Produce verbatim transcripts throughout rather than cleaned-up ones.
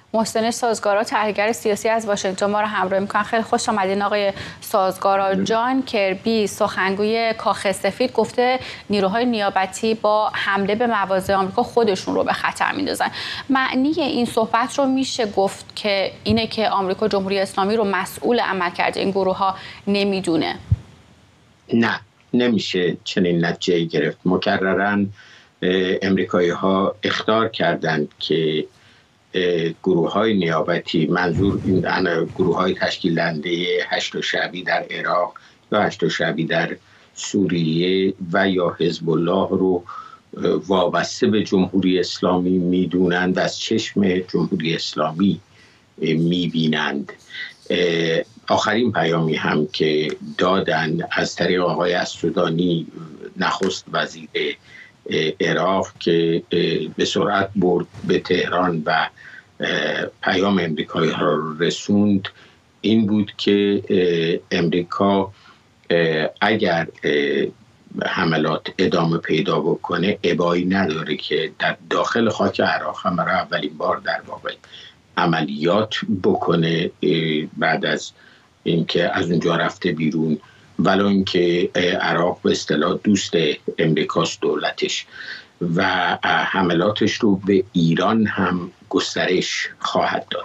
محسن سازگارا، تحلیلگر سیاسی از واشنگتن ما رو همراهی میکنن. خیلی خوش آمدین آقای سازگارا. جان کربی سخنگوی کاخ سفید گفته نیروهای نیابتی با حمله به مواضع آمریکا خودشون رو به خطر میندازن. معنی این صحبت رو میشه گفت که اینه که آمریکا جمهوری اسلامی رو مسئول عملکرد این گروه ها نمیدونه؟ نه، نمیشه چنین نتیجه‌ای گرفت. مکرراً امریکایی ها اخطار کردند که گروه های نیابتی، منظور این گروه های تشکیل دهنده هشت شعبی در عراق یا هشت شعبی در سوریه و یا حزب الله رو وابسته به جمهوری اسلامی میدونند و از چشم جمهوری اسلامی میبینند. آخرین پیامی هم که دادن از طریق آقای السودانی نخست وزیر عراق که به سرعت برد به تهران و پیام امریکایی ها رو رسوند، این بود که امریکا اگر حملات ادامه پیدا بکنه ابایی نداره که در داخل خاک عراق هم برای اولین بار در واقع عملیات بکنه بعد از اینکه از اونجا رفته بیرون، ولو اینکه عراق به اصطلاح دوست امریکاست دولتش، و حملاتش رو به ایران هم گسترش خواهد داد.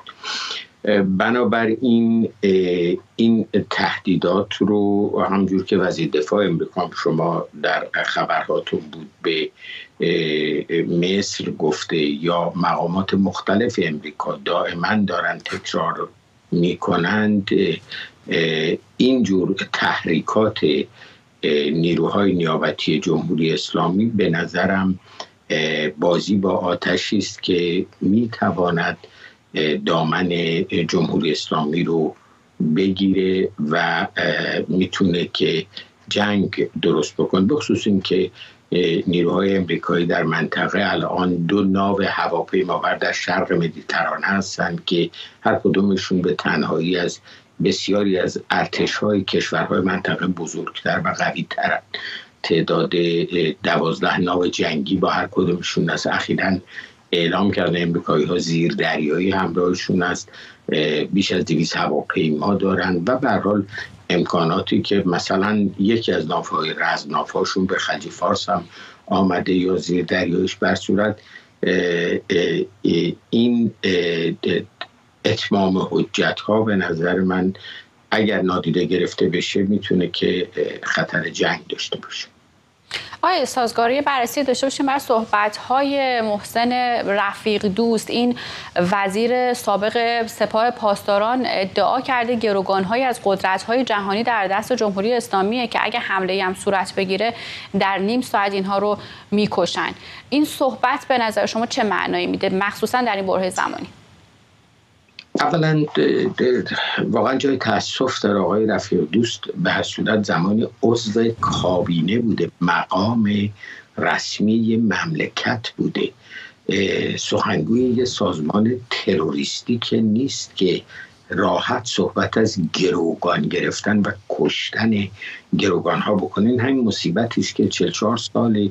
بنابراین این تهدیدات رو همجور که وزیر دفاع امریکا شما در خبرهاتون بود به مصر گفته یا مقامات مختلف امریکا دائما دارن تکرار میکنند، اینجور تحریکات نیروهای نیابتی جمهوری اسلامی به نظرم بازی با آتشی است که میتواند دامن جمهوری اسلامی رو بگیره و میتونه که جنگ درست بکنه. بخصوص این که نیروهای امریکایی در منطقه الان دو ناو هواپیمابر در شرق مدیترانه هستند که هر کدومشون به تنهایی از بسیاری از ارتش‌های کشورهای منطقه بزرگتر و قوی‌تر، تعداد دوازده ناو جنگی با هر کدومشون است. اخیراً اعلام کرده امریکایی‌ها زیر دریایی همراهشون است، بیش از دویست هواپیما دارند و به هر حال امکاناتی که مثلا یکی از ناوهای رزمناوهاشون به خلیج فارس هم آمده یا زیر دریایش، بر صورت این اتمام حجت ها به نظر من اگر نادیده گرفته بشه میتونه که خطر جنگ داشته باشه. آیا سازگاری بررسی داشته باشیم بر صحبت‌های محسن رفیق دوست؟ این وزیر سابق سپاه پاسداران ادعا کرده گروگان‌هایی از قدرت‌های جهانی در دست جمهوری اسلامیه که اگه حمله‌ای هم صورت بگیره در نیم ساعت اینها رو میکشن. این صحبت به نظر شما چه معنایی میده مخصوصا در این بره زمانی؟ اولا واقعا جای تأسف در آقای رفیق دوست به هر صورت زمانی عضو کابینه بوده، مقام رسمی مملکت بوده، سخنگوی یه سازمان تروریستی که نیست که راحت صحبت از گروگان گرفتن و کشتن گروگان ها بکنین. همین مصیبتی است که چهل و چهار سال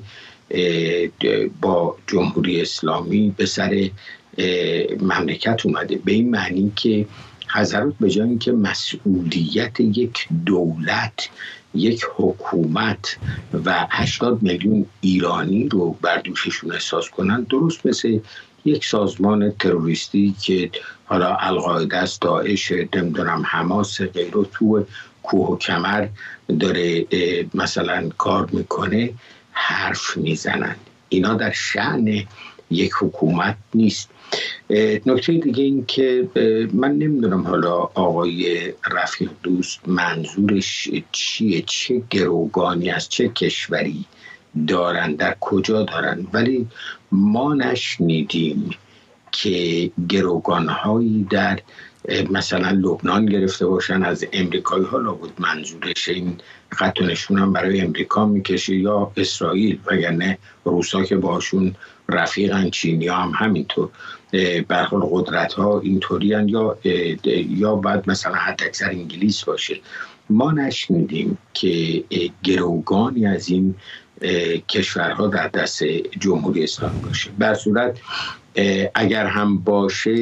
با جمهوری اسلامی به سر مملکت اومده، به این معنی که حضرات به جای اینکه مسئولیت یک دولت، یک حکومت و هشتاد میلیون ایرانی رو بر دوششون احساس کنن، درست مثل یک سازمان تروریستی که حالا القاعده است، داعش، نمیدونم حماس، غیره، تو کوه و کمر داره مثلا کار میکنه، حرف میزنن. اینا در شأن یک حکومت نیست. نکته دیگه این که من نمیدونم حالا آقای رفیق دوست منظورش چیه، چه گروگانی از چه کشوری دارن، در کجا دارن، ولی ما نشنیدیم که گروگانهایی در مثلا لبنان گرفته باشن از امریکایی ها. لابد منظورش این خطونشون هم برای امریکا میکشه یا اسرائیل، وگرنه روسا که باشون رفیقن، چینی ها هم همینطور، برخور قدرت ها اینطوری هن، یا یا باید مثلا حتی اکثر انگلیس باشه. ما نشنیدیم که گروگانی از این کشورها در دست جمهوری اسلامی باشه. بر صورت اگر هم باشه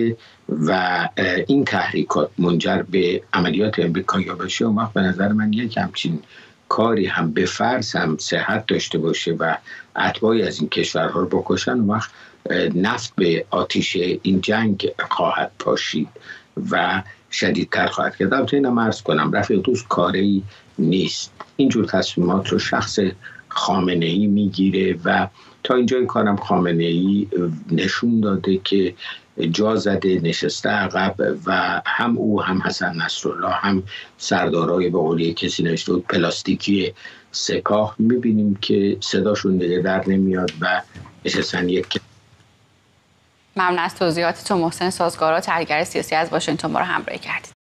و این تحریکات منجر به عملیات امریکایی بشه، اون وقت به نظر من یک همچین کاری هم به فرض هم صحت داشته باشه و اتباعی از این کشورها رو بکشن، اون وقت نفت به آتیش این جنگ خواهد پاشید و شدیدتر خواهد کرد. البته اینم عرض کنم رفیق دوست کاری نیست، اینجور تصمیمات رو شخص خامنه‌ای میگیره و تا اینجای کارم خامنه‌ای نشون داده که جا زده، نشسته عقب و هم او هم حسن نصرالله هم سردارای به قولی کسی نوشته بود پلاستیکی سپاه، میبینیم که صداشون دیگه در نمیاد و نشستن یک. ممنون از توضیحاتتون محسن سازگارا، تحلیلگر سیاسی از واشنگتن، ما رو همراهی کردید.